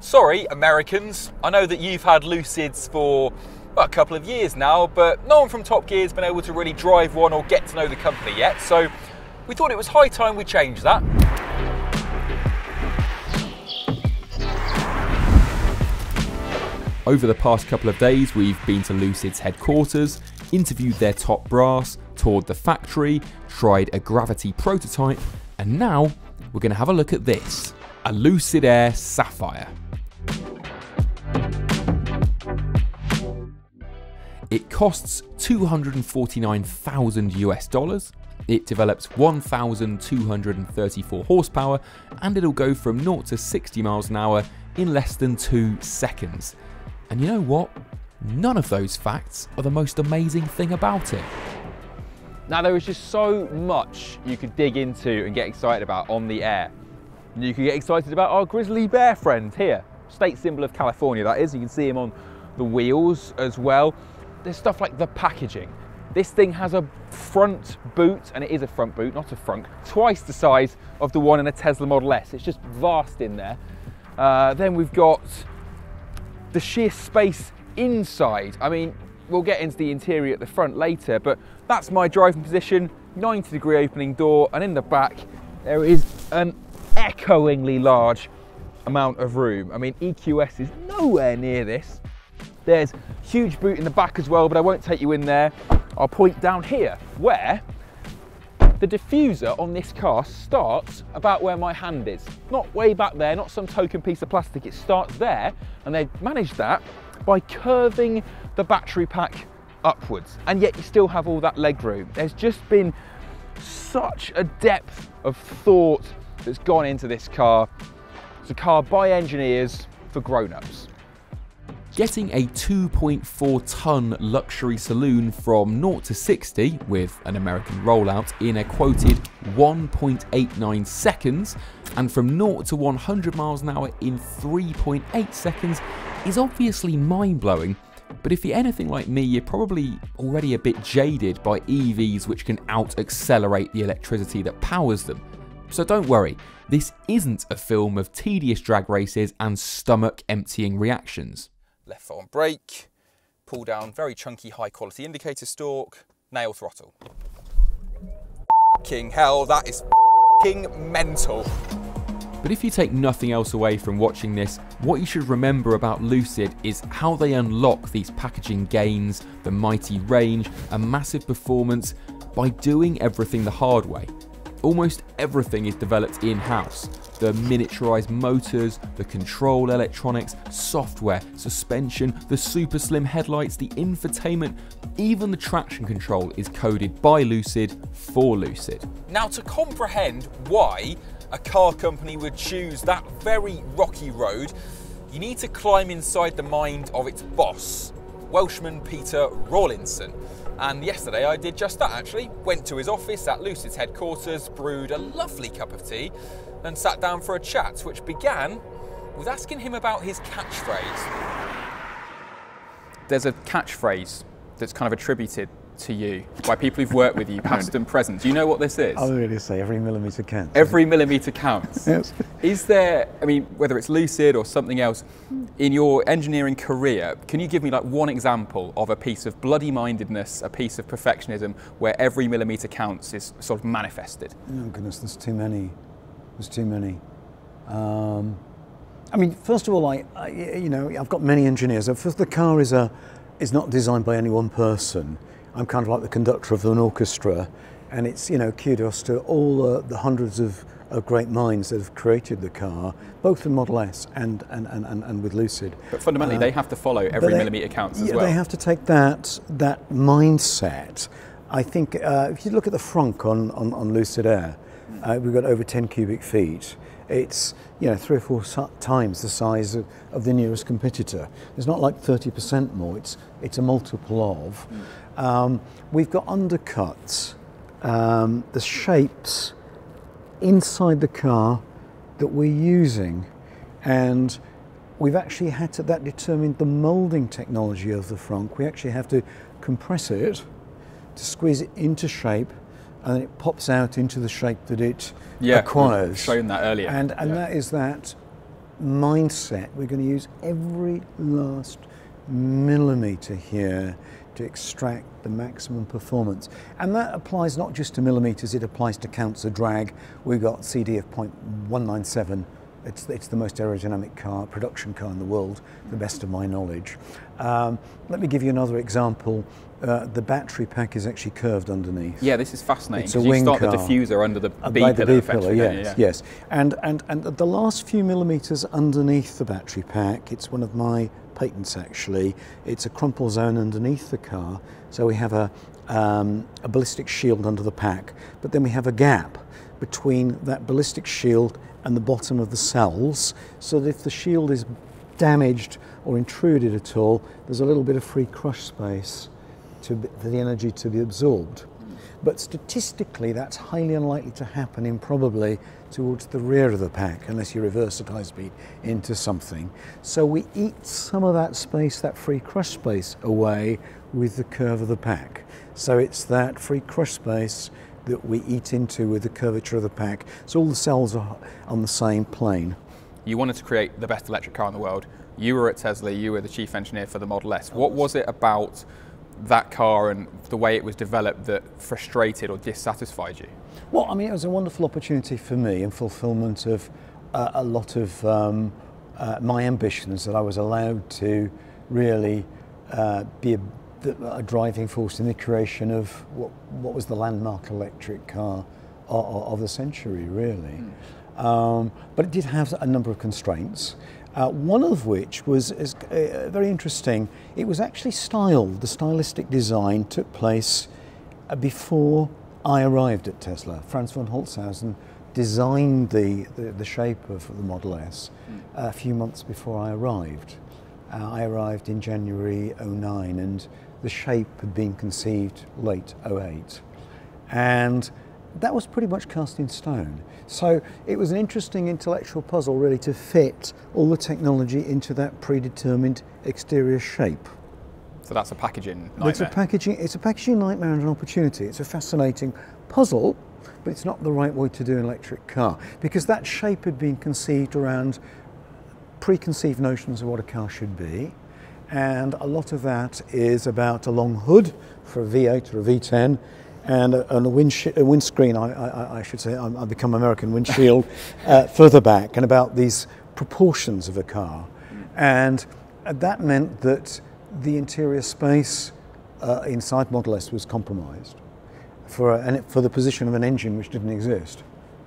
Sorry, Americans, I know that you've had Lucids for well, a couple of years now, but no one from Top Gear's been able to really drive one or get to know the company yet, so we thought it was high time we changed that. Over the past couple of days, we've been to Lucid's headquarters, interviewed their top brass, toured the factory, tried a Gravity prototype, and now we're going to have a look at this, a Lucid Air Sapphire. It costs $249,000 US. It develops 1,234 horsepower, and it'll go from 0 to 60 miles an hour in less than 2 seconds. And you know what? None of those facts are the most amazing thing about it. Now, there is just so much you could dig into and get excited about on the Air. You could get excited about our grizzly bear friend here, state symbol of California that is. You can see him on the wheels as well. There's stuff like the packaging. This thing has a front boot, and it is a front boot, not a frunk, twice the size of the one in a Tesla Model S. It's just vast in there. Then we've got the sheer space inside. I mean, we'll get into the interior at the front later, but that's my driving position, 90-degree opening door, and in the back there is an echoingly large amount of room. I mean, EQS is nowhere near this. There's huge boot in the back as well, but I won't take you in there. I'll point down here where the diffuser on this car starts about where my hand is. Not way back there, not some token piece of plastic. It starts there, and they managed that by curving the battery pack upwards. And yet you still have all that leg room. There's just been such a depth of thought that's gone into this car. It's a car by engineers for grown-ups. Getting a 2.4-ton luxury saloon from 0 to 60 with an American rollout in a quoted 1.89 seconds and from 0 to 100 miles an hour in 3.8 seconds is obviously mind-blowing, but if you're anything like me, you're probably already a bit jaded by EVs which can out-accelerate the electricity that powers them. So don't worry, this isn't a film of tedious drag races and stomach-emptying reactions. Left foot on brake, pull down very chunky high quality indicator stalk, nail throttle. King hell, that is king mental. But if you take nothing else away from watching this, what you should remember about Lucid is how they unlock these packaging gains, the mighty range, and massive performance by doing everything the hard way. Almost everything is developed in-house. The miniaturized motors, the control electronics, software, suspension, the super slim headlights, the infotainment, even the traction control is coded by Lucid for Lucid. Now, to comprehend why a car company would choose that very rocky road, you need to climb inside the mind of its boss, Welshman Peter Rawlinson. And yesterday I did just that actually. Went to his office at Lucid's headquarters, brewed a lovely cup of tea, and sat down for a chat, which began with asking him about his catchphrase. There's a catchphrase that's kind of attributed to you by people who've worked with you, past and present. Do you know what this is? I'll really say every millimetre counts. Every millimetre counts. Yes. Is there, I mean, whether it's Lucid or something else, in your engineering career, can you give me like one example of a piece of bloody mindedness, a piece of perfectionism where every millimetre counts is sort of manifested? Oh goodness, there's too many. There's too many. I mean, first of all, you know, I've got many engineers. First, the car is not designed by any one person. I'm kind of like the conductor of an orchestra, and it's, you know, kudos to all the hundreds of great minds that have created the car, both with Model S and with Lucid. But fundamentally, they have to follow every millimetre counts as well. They have to take that mindset. I think if you look at the frunk on Lucid Air, we've got over 10 cubic feet. It's, you know, 3 or 4 times the size of the nearest competitor. It's not like 30% more. It's a multiple of. We've got undercuts, the shapes inside the car that we're using, and we've actually had to, that determined the moulding technology of the frunk. We actually have to compress it to squeeze it into shape, and then it pops out into the shape that it acquires. We've shown that earlier. And that is that mindset, we're going to use every last millimetre here to extract the maximum performance. And that applies not just to millimetres, it applies to counts of drag. We've got CD of 0.197. It's the most aerodynamic production car in the world, to the best of my knowledge. Let me give you another example. The battery pack is actually curved underneath. Yeah, this is fascinating. It's a wing you start car. The diffuser under the B by pillar, the B pillar, yes, yeah. yes. And the last few millimetres underneath the battery pack, it's one of my patents actually. It's a crumple zone underneath the car, so we have a ballistic shield under the pack, but then we have a gap between that ballistic shield and the bottom of the cells, so that if the shield is damaged or intruded at all, there's a little bit of free crush space for the energy to be absorbed. But statistically, that's highly unlikely to happen in probably towards the rear of the pack, unless you reverse at high speed into something. So we eat some of that space, that free crush space, away with the curve of the pack. So it's that free crush space that we eat into with the curvature of the pack. So all the cells are on the same plane. You wanted to create the best electric car in the world. You were at Tesla, you were the chief engineer for the Model S. What was it about that car and the way it was developed that frustrated or dissatisfied you? Well, I mean, it was a wonderful opportunity for me in fulfillment of a lot of my ambitions, that I was allowed to really be a driving force in the creation of what was the landmark electric car of the century, really. But it did have a number of constraints. One of which was very interesting. It was actually styled. The stylistic design took place before I arrived at Tesla. Franz von Holzhausen designed the shape of the Model S a few months before I arrived. I arrived in January '09, and the shape had been conceived late '08. And that was pretty much cast in stone. So it was an interesting intellectual puzzle, really, to fit all the technology into that predetermined exterior shape. So that's a packaging nightmare. It's a packaging nightmare and an opportunity. It's a fascinating puzzle, but it's not the right way to do an electric car, because that shape had been conceived around preconceived notions of what a car should be. And a lot of that is about a long hood for a V8 or a V10, and a windscreen, I should say, I've become American, windshield further back, and about these proportions of a car. And that meant that the interior space inside Model S was compromised for the position of an engine which didn't exist,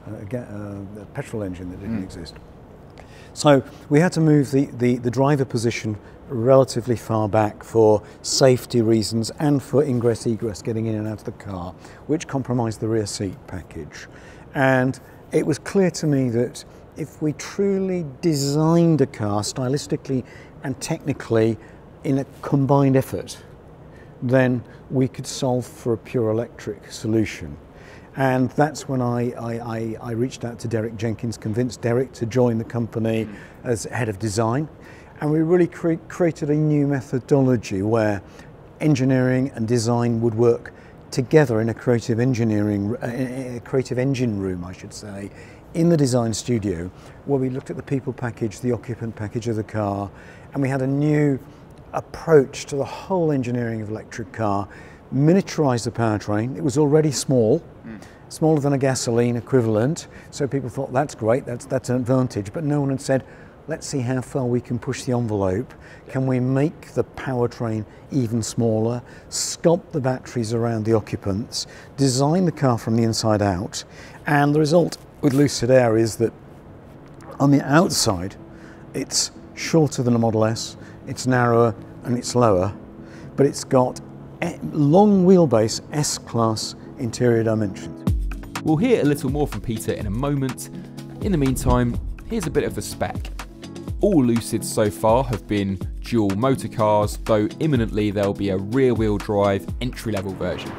a petrol engine that didn't exist. So we had to move the driver position relatively far back for safety reasons and for ingress egress, getting in and out of the car, which compromised the rear seat package. And it was clear to me that if we truly designed a car stylistically and technically in a combined effort, then we could solve for a pure electric solution. And that's when I reached out to Derek Jenkins, convinced Derek to join the company as head of design. And we really created a new methodology where engineering and design would work together in a creative engineering, a creative engine room, I should say, in the design studio, where we looked at the people package, the occupant package of the car, and we had a new approach to the whole engineering of electric car, miniaturized the powertrain. It was already small, smaller than a gasoline equivalent, so people thought that's great, that's an advantage, but no one had said, let's see how far we can push the envelope. Can we make the powertrain even smaller, sculpt the batteries around the occupants, design the car from the inside out? And the result with Lucid Air is that on the outside, it's shorter than a Model S, it's narrower and it's lower, but it's got long wheelbase S-Class interior dimensions. We'll hear a little more from Peter in a moment. In the meantime, here's a bit of the spec. All Lucids so far have been dual motor cars, though imminently there'll be a rear-wheel drive entry-level version.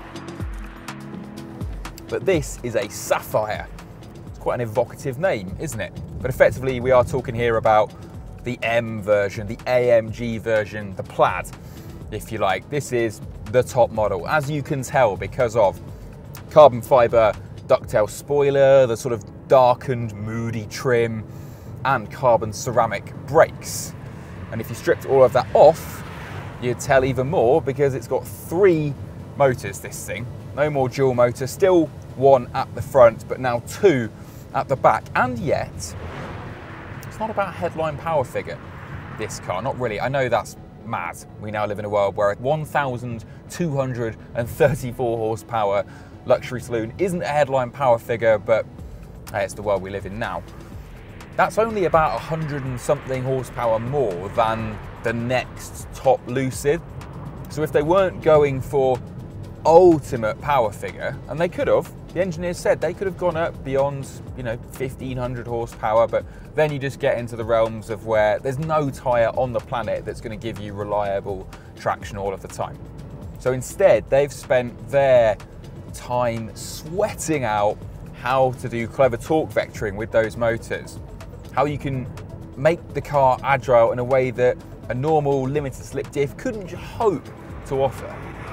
But this is a Sapphire. It's quite an evocative name, isn't it? But effectively we are talking here about the M version, the AMG version, the Plaid, if you like. This is the top model, as you can tell, because of carbon fibre ducktail spoiler, the sort of darkened, moody trim, and carbon ceramic brakes. And if you stripped all of that off, you'd tell even more, because it's got 3 motors, this thing. No more dual motor, still 1 at the front, but now 2 at the back. And yet, it's not about headline power figure, this car, not really. I know that's mad. We now live in a world where a 1,234 horsepower luxury saloon isn't a headline power figure, but hey, it's the world we live in now. That's only about 100 and something horsepower more than the next top Lucid. So if they weren't going for ultimate power figure, and they could have, the engineers said they could have gone up beyond, you know, 1,500 horsepower, but then you just get into the realms of where there's no tyre on the planet that's going to give you reliable traction all of the time. So instead, they've spent their time sweating out how to do clever torque vectoring with those motors, how you can make the car agile in a way that a normal limited slip diff couldn't hope to offer.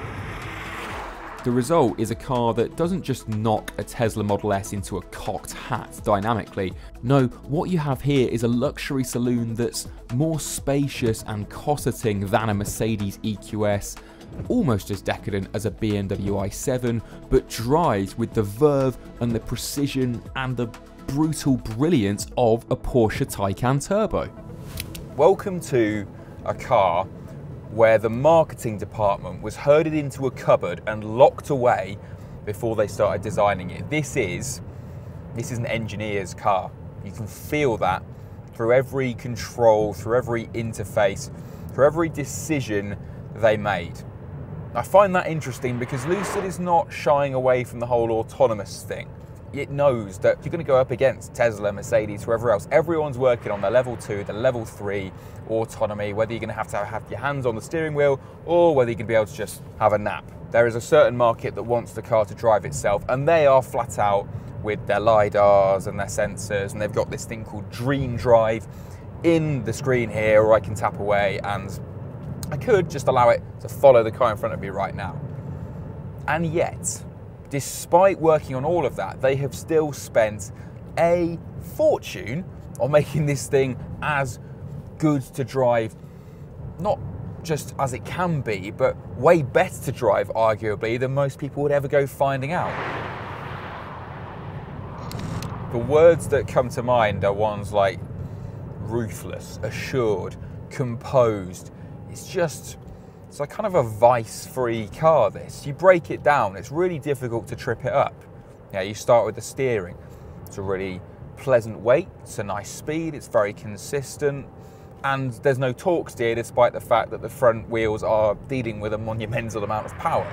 The result is a car that doesn't just knock a Tesla Model S into a cocked hat dynamically. No, what you have here is a luxury saloon that's more spacious and cosseting than a Mercedes EQS, almost as decadent as a BMW i7, but drives with the verve and the precision and the brutal brilliance of a Porsche Taycan Turbo. Welcome to a car where the marketing department was herded into a cupboard and locked away before they started designing it. This is an engineer's car. You can feel that through every control, through every interface, through every decision they made. I find that interesting because Lucid is not shying away from the whole autonomous thing. It knows that you're going to go up against Tesla, Mercedes, whoever else. Everyone's working on their level 2, the level 3 autonomy, whether you're going to have your hands on the steering wheel or whether you're going to be able to just have a nap. There is a certain market that wants the car to drive itself, and they are flat out with their LiDARs and their sensors, and they've got this thing called Dream Drive in the screen here, or I can tap away and I could just allow it to follow the car in front of me right now. And yet, despite working on all of that, they have still spent a fortune on making this thing as good to drive, not just as it can be, but way better to drive, arguably, than most people would ever go finding out. The words that come to mind are ones like ruthless, assured, composed. It's like kind of a vice-free car, this. You break it down, it's really difficult to trip it up. Yeah, you start with the steering. It's a really pleasant weight, it's a nice speed, it's very consistent, and there's no torque steer despite the fact that the front wheels are dealing with a monumental amount of power.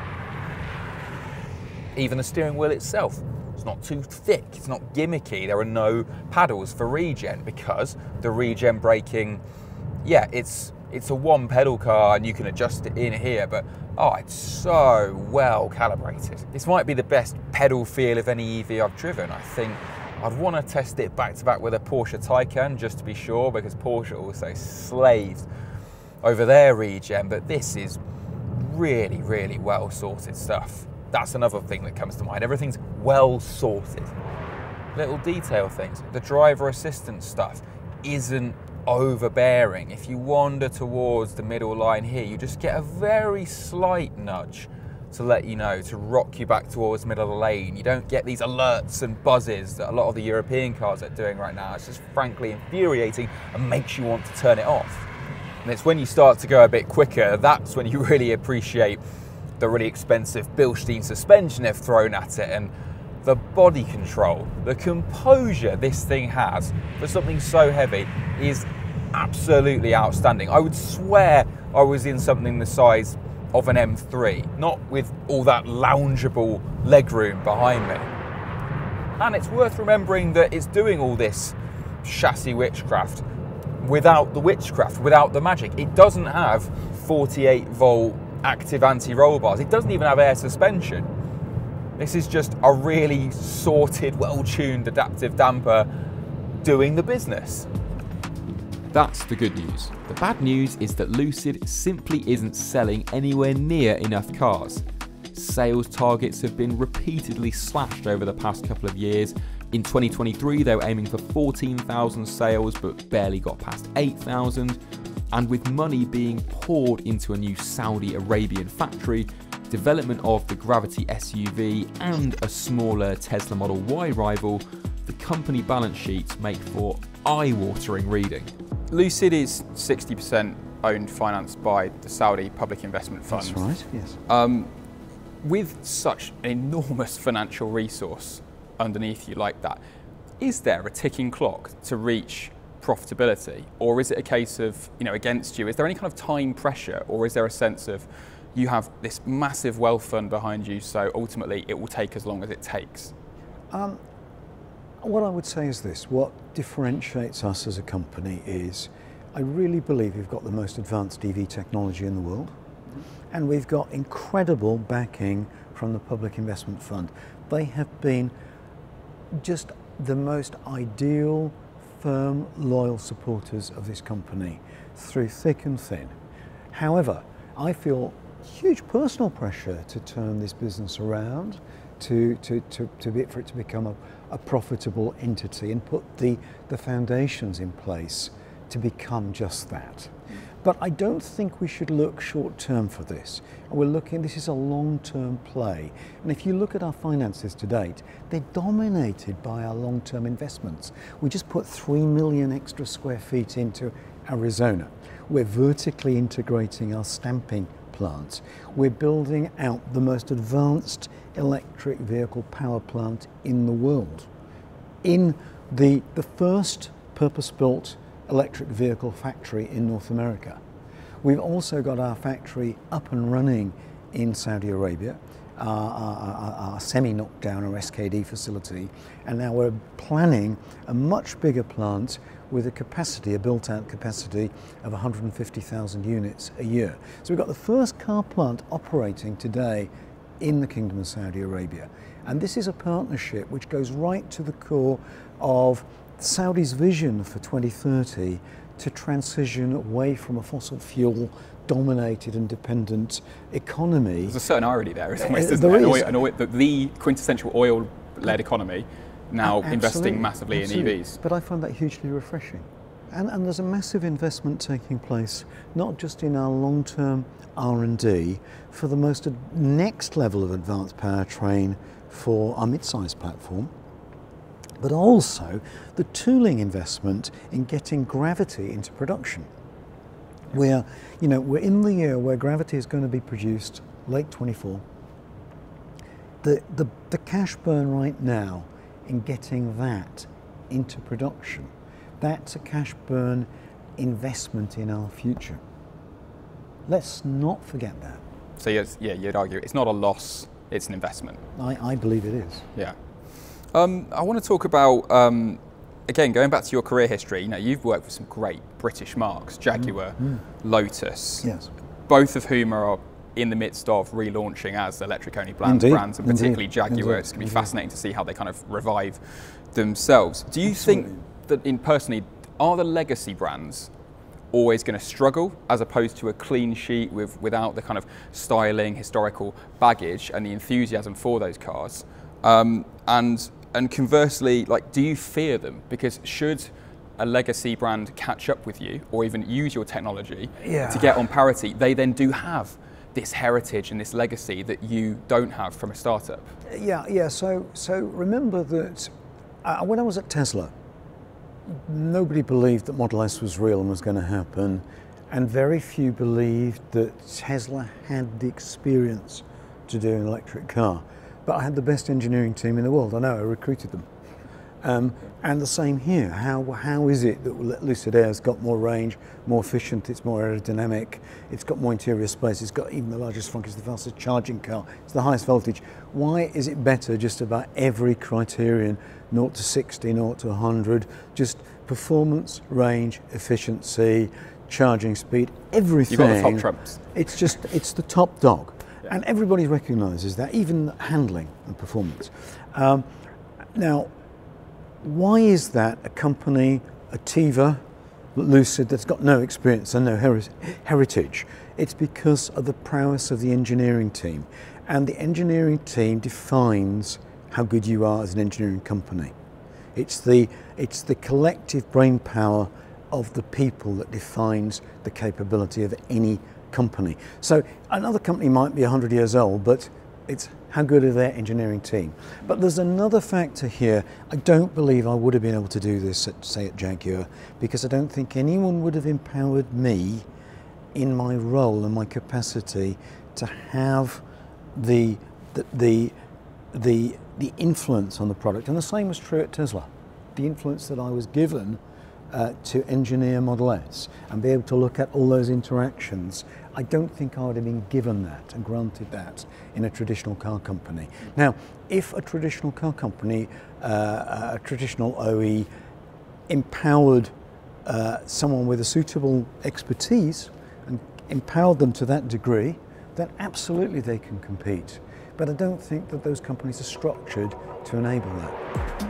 Even the steering wheel itself, it's not too thick, it's not gimmicky, there are no paddles for regen because the regen braking, yeah, it's a one pedal car and you can adjust it in here, but oh, it's so well calibrated. This might be the best pedal feel of any EV I've driven. I think I'd want to test it back to back with a Porsche Taycan just to be sure, because Porsche also slaved over their regen, but this is really, really well sorted stuff. That's another thing that comes to mind. Everything's well sorted. Little detail things. The driver assistance stuff isn't overbearing. If you wander towards the middle line here, you just get a very slight nudge to let you know, to rock you back towards the middle of the lane. You don't get these alerts and buzzes that a lot of the European cars are doing right now. It's just frankly infuriating and makes you want to turn it off. And it's when you start to go a bit quicker, that's when you really appreciate the really expensive Bilstein suspension they've thrown at it, and the body control, the composure this thing has for something so heavy is absolutely outstanding. I would swear I was in something the size of an M3, not with all that loungeable legroom behind me. And it's worth remembering that it's doing all this chassis witchcraft without the witchcraft, without the magic. It doesn't have 48 volt active anti-roll bars. It doesn't even have air suspension. This is just a really sorted, well-tuned adaptive damper doing the business. That's the good news. The bad news is that Lucid simply isn't selling anywhere near enough cars. Sales targets have been repeatedly slashed over the past couple of years, In 2023, they were aiming for 14,000 sales, but barely got past 8,000. And with money being poured into a new Saudi Arabian factory, development of the Gravity SUV and a smaller Tesla Model Y rival, the company balance sheets make for eye-watering reading. Lucid is 60% owned, financed by the Saudi Public Investment Fund. That's right, yes. With such an enormous financial resource underneath you like that, is there a ticking clock to reach profitability, or is it a case of, against you? Is there any kind of time pressure, or is there a sense of you have this massive wealth fund behind you, so ultimately it will take as long as it takes? What I would say is this: what differentiates us as a company is I really believe we've got the most advanced EV technology in the world, and we've got incredible backing from the Public Investment Fund. They have been just the most ideal, firm, loyal supporters of this company through thick and thin. However, I feel huge personal pressure to turn this business around, for it to become a profitable entity and put the foundations in place to become just that. But I don't think we should look short term for this. This is a long-term play. And if you look at our finances to date, they're dominated by our long-term investments. We just put 3 million extra square feet into Arizona. We're vertically integrating our stamping plants. We're building out the most advanced electric vehicle power plant in the world, in the first purpose-built electric vehicle factory in North America. We've also got our factory up and running in Saudi Arabia, our semi-knockdown or SKD facility, and now we're planning a much bigger plant with a built-out capacity of 150,000 units a year. So we've got the first car plant operating today in the Kingdom of Saudi Arabia. And this is a partnership which goes right to the core of Saudi's vision for 2030 to transition away from a fossil fuel dominated and dependent economy. There's a certain irony there, isn't there? The quintessential oil-led economy now investing massively in EVs. But I find that hugely refreshing. And there's a massive investment taking place, not just in our long-term R&D for the most next level of advanced powertrain for our mid-size platform, but also the tooling investment in getting Gravity into production. We're in the year where Gravity is going to be produced late 24. The cash burn right now in getting that into production, that's a cash burn investment in our future. Let's not forget that. So you'd argue it's not a loss, it's an investment. I believe it is. Yeah. I want to talk about, again, going back to your career history, you've worked with some great British marques, Jaguar, Lotus, yes, both of whom are in the midst of relaunching as electric-only brands, and particularly Jaguar. It's going to be fascinating to see how they kind of revive themselves. Do you think that, personally, are the legacy brands always going to struggle as opposed to a clean sheet without the kind of styling, historical baggage and the enthusiasm for those cars? And conversely, do you fear them? Because should a legacy brand catch up with you or even use your technology to get on parity, they then do have this heritage and this legacy that you don't have from a startup. Yeah. So remember that when I was at Tesla, nobody believed that Model S was real and was going to happen, and very few believed that Tesla had the experience to do an electric car. But I had the best engineering team in the world. I know, I recruited them. And the same here. How is it that Lucid Air's got more range, more efficient, it's more aerodynamic, it's got more interior space, it's got even the largest trunk, it's the fastest charging car, it's the highest voltage. Why is it better just about every criterion, 0 to 60, 0 to 100, just performance, range, efficiency, charging speed, everything. You've got the top trumps. It's the top dog. Yeah. And everybody recognises that, even handling and performance. Now, why is that a company, a Tiva, Lucid, that's got no experience and no heritage? It's because of the prowess of the engineering team. And the engineering team defines how good you are as an engineering company. It's the collective brain power of the people that defines the capability of any company. So another company might be 100 years old, but it's how good are their engineering team. But there's another factor here. I don't believe I would have been able to do this at, say, at Jaguar, because I don't think anyone would have empowered me in my role and my capacity to have the influence on the product. And the same was true at Tesla. The influence that I was given to engineer Model S and be able to look at all those interactions, I don't think I would have been given that and granted that in a traditional car company. Now, if a traditional car company, a traditional OE, empowered someone with a suitable expertise and empowered them to that degree, then absolutely they can compete. But I don't think that those companies are structured to enable that.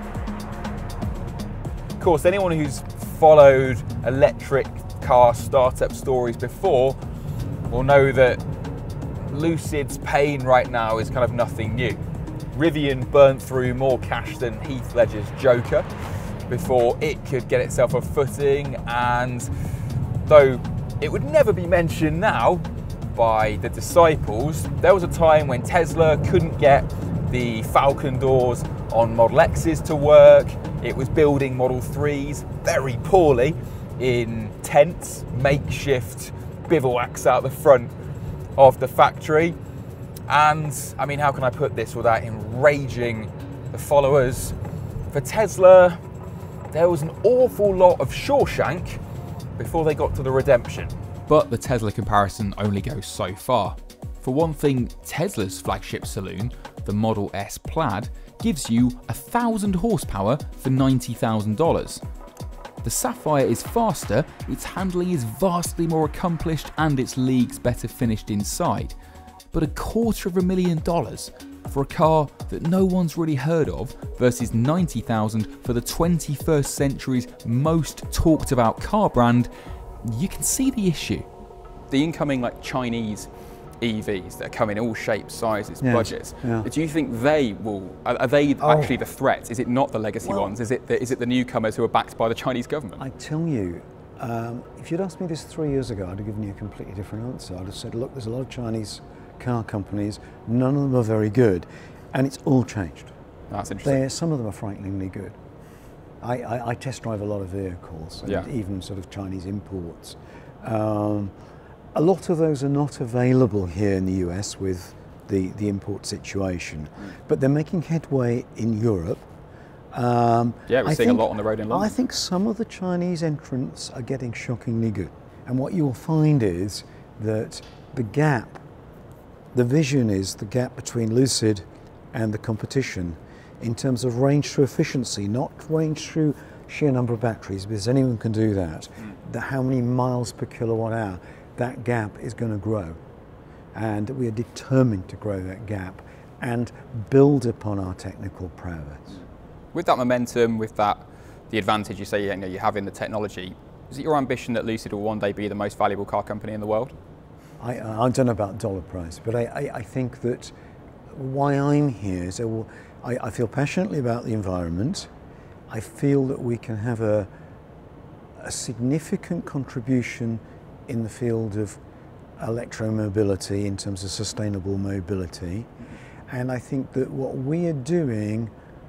Of course, anyone who's followed electric car startup stories before will know that Lucid's pain right now is kind of nothing new. Rivian burnt through more cash than Heath Ledger's Joker before it could get itself a footing, and though it would never be mentioned now by the disciples, there was a time when Tesla couldn't get the Falcon doors on Model X's to work. It was building Model 3s very poorly in tents, makeshift bivouacs out the front of the factory. And I mean, how can I put this without enraging the followers? For Tesla, there was an awful lot of Shawshank before they got to the redemption. But the Tesla comparison only goes so far. For one thing, Tesla's flagship saloon, the Model S Plaid, gives you 1,000 horsepower for $90,000. The Sapphire is faster, its handling is vastly more accomplished, and its leagues better finished inside. But $250,000 for a car that no one's really heard of versus $90,000 for the 21st century's most talked about car brand, you can see the issue. The incoming Chinese EVs that come in all shapes, sizes, budgets. Yeah. Do you think they will? Are they actually the threat? Is it not the legacy ones? Is it the newcomers who are backed by the Chinese government? I tell you, if you'd asked me this 3 years ago, I'd have given you a completely different answer. I'd have said, look, there's a lot of Chinese car companies. None of them are very good, and it's all changed. That's interesting. Some of them are frighteningly good. I test drive a lot of vehicles, and even sort of Chinese imports. A lot of those are not available here in the US with the import situation, but they're making headway in Europe. We're seeing a lot on the road in London. I think some of the Chinese entrants are getting shockingly good. And what you'll find is that the gap, the vision is the gap between Lucid and the competition in terms of range through efficiency, not range through sheer number of batteries, because anyone can do that. How many miles per kilowatt hour, that gap is going to grow. And we are determined to grow that gap and build upon our technical prowess. With that momentum, with the advantage you say you have in the technology, is it your ambition that Lucid will one day be the most valuable car company in the world? I don't know about dollar price, but I think that why I'm here is I feel passionately about the environment. I feel that we can have a significant contribution in the field of electromobility in terms of sustainable mobility. And I think that what we are doing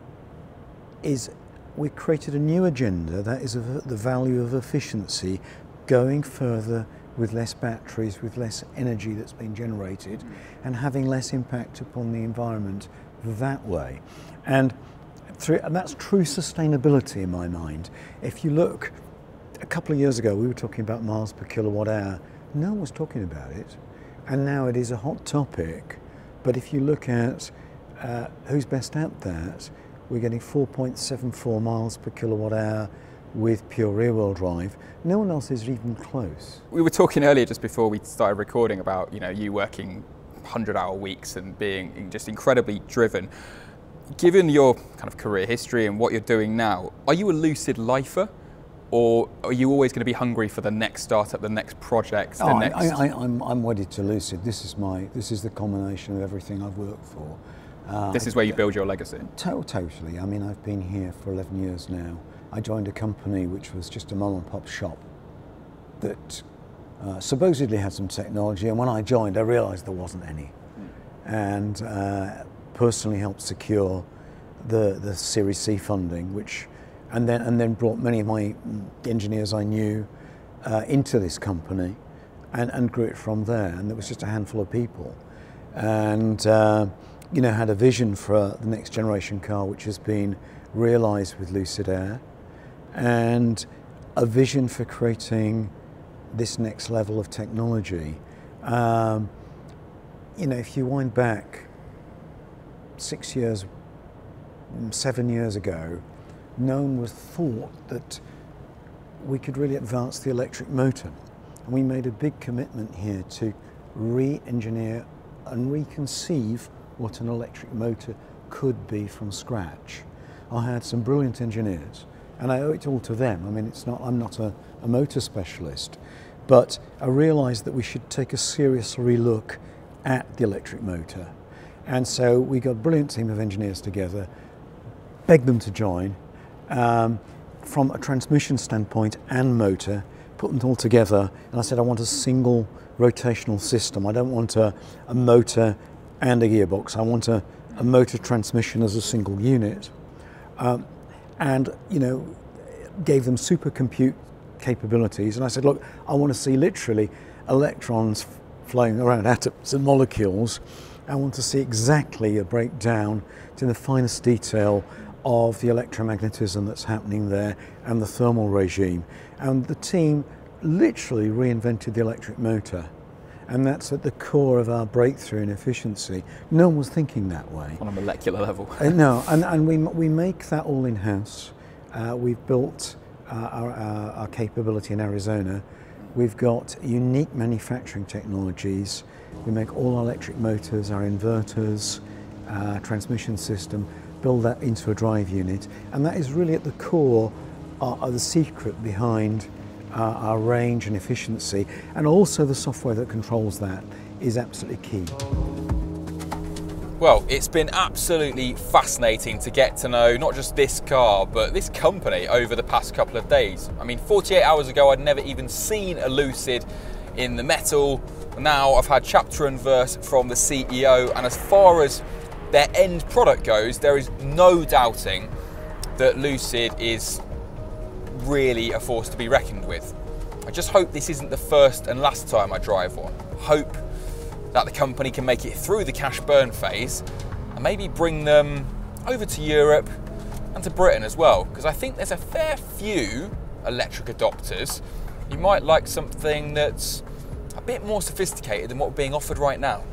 is we've created a new agenda that is the value of efficiency, going further with less batteries, with less energy that's been generated, and having less impact upon the environment that way. And that's true sustainability in my mind. If you look, a couple of years ago we were talking about miles per kilowatt hour. No one was talking about it, and now it is a hot topic. But if you look at who's best at that, we're getting 4.74 miles per kilowatt hour with pure rear-wheel drive. No one else is even close. We were talking earlier, just before we started recording, about you working 100-hour weeks and being just incredibly driven. Given your kind of career history and what you're doing now, are you a Lucid lifer, or are you always going to be hungry for the next startup, the next project, the next? I'm wedded to Lucid. This is the combination of everything I've worked for. This is where you build your legacy. Totally. I mean, I've been here for 11 years now. I joined a company which was just a mom and pop shop that supposedly had some technology, and when I joined I realised there wasn't any. And personally helped secure the Series C funding, and then brought many of my engineers I knew into this company and grew it from there. And there was just a handful of people, and you know, had a vision for the next generation car which has been realised with Lucid Air, and a vision for creating this next level of technology. You know, if you wind back 6 years, 7 years ago, no one was thought that we could really advance the electric motor. And we made a big commitment here to re-engineer and reconceive what an electric motor could be from scratch. I had some brilliant engineers, and I owe it all to them. I mean, I'm not a motor specialist, but I realised that we should take a serious relook at the electric motor. And so we got a brilliant team of engineers together, begged them to join, from a transmission standpoint and motor, put them all together, and I said I want a single rotational system. I don't want a motor and a gearbox. I want a motor transmission as a single unit. And, you know, gave them supercompute capabilities, and I said, look, I want to see literally electrons flowing around atoms and molecules. I want to see exactly a breakdown to the finest detail of the electromagnetism that's happening there and the thermal regime. And the team literally reinvented the electric motor. And that's at the core of our breakthrough in efficiency. No one was thinking that way. On a molecular level. No, and we make that all in-house. We've built our capability in Arizona. We've got unique manufacturing technologies. We make all our electric motors, our inverters, transmission system, build that into a drive unit. And that is really at the core of the secret behind our range and efficiency. And also the software that controls that is absolutely key. Well, it's been absolutely fascinating to get to know not just this car, but this company over the past couple of days. I mean, 48 hours ago, I'd never even seen a Lucid in the metal. Now I've had chapter and verse from the CEO, and as far as their end product goes, there is no doubting that Lucid is really a force to be reckoned with. I just hope this isn't the first and last time I drive one. Hope that the company can make it through the cash burn phase and maybe bring them over to Europe and to Britain as well, because I think there's a fair few electric adopters who might like something that's a bit more sophisticated than what's being offered right now.